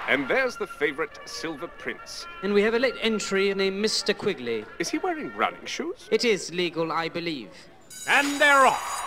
And there's the favourite Silver Prince. And we have a late entry named Mr. Quiggly. Is he wearing running shoes? It is legal, I believe. And they're off.